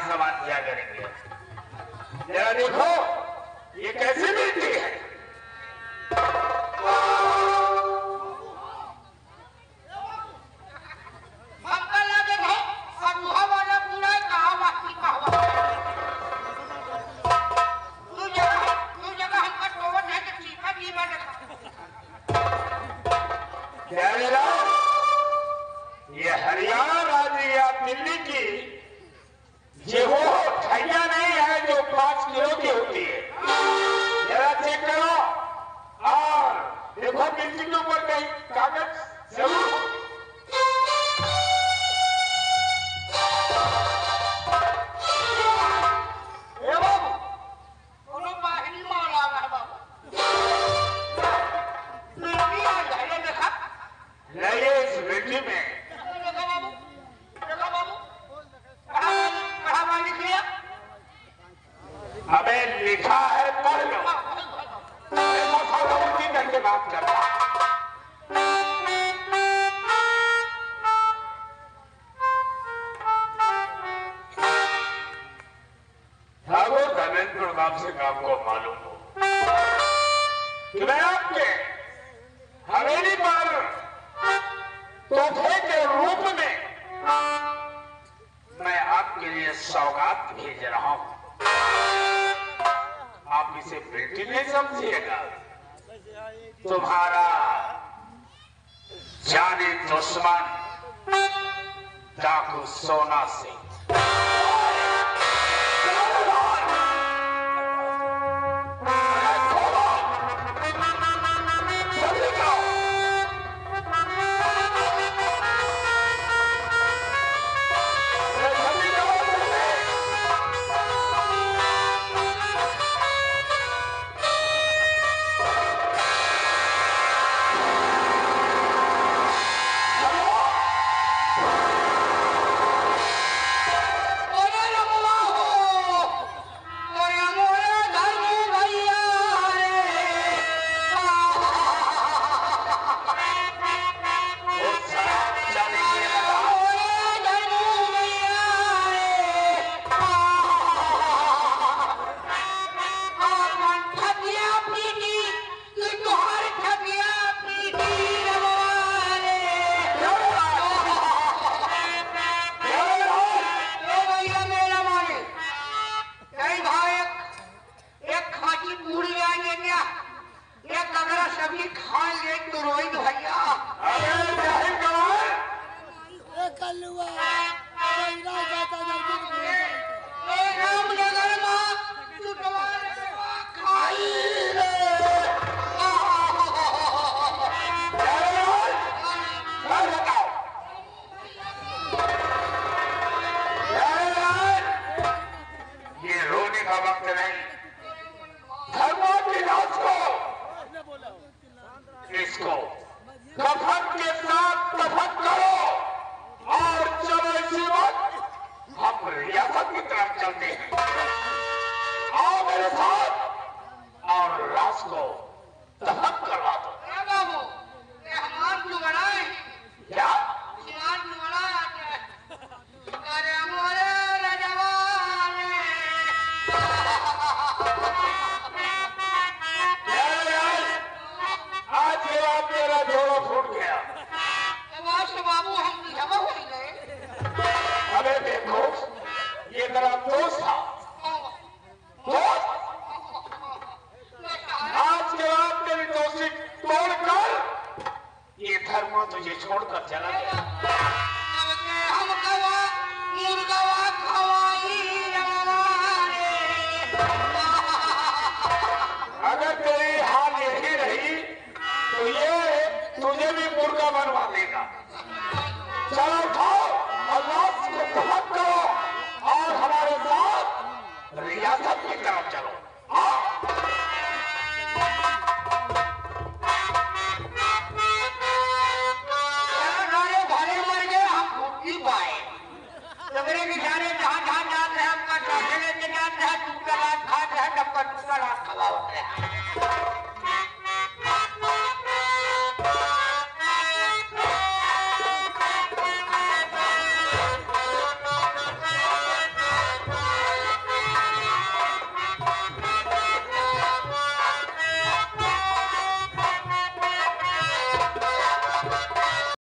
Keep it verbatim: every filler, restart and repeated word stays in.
सामान किया करेंगे। जरा देखो ये कैसी बेटी है। ये हरियाणा राज्य या दिल्ली की ये वो ठैया नहीं है जो पांच किलो की होती है। जरा चेक करो और देखो बिल्डिंग के ऊपर कहीं कागज जरूर हो। अबे लिखा है पढ़ लो। उनकी करके बात कर रहा ठाकुर धर्मेंद्र प्रताप सिंह आपको मालूम हो कि मैं आपके हवेली पर तोहफे के रूप में मैं आपके लिए सौगात भेज रहा हूं। आप इसे बेटी नहीं समझिएगा। तुम्हारा जाने दुश्मन डाकू सोना सिंह। इसको कफन के साथ दफन करो और चलो इसी वक्त हम रियासत की तरफ चलते हैं। आओ मेरे साथ और लाश को दफन करवा दो। बाबू हमार क्यों बनाए क्या हमार क्यों बनाया? अरे मोरे रजवान आज ये आप मेरा जोड़ा फूट गया। बाबू हम जमा हो गए। अबे देखो ये मेरा दोस्त था। दोस्त आज के बाद मेरी दोस्ती तोड़कर ये धर्म तुझे छोड़कर चला गया। हम गवा मुर्गवा खवाई अगर तेरी हाल यही रही तो ये तुझे भी मुर्गा बनवा देगा। चलो उठाओ और लाश को दफन करो और हमारे साथ रियासत की तरफ चलो। भरे मर गए हम भूखी पाए सबरे बेचारे जहाँ जहाँ जाते हैं हमका लेके जाते हैं टूटा लाख खाते हैं डब्बा टूटा लाख खवा होते हैं।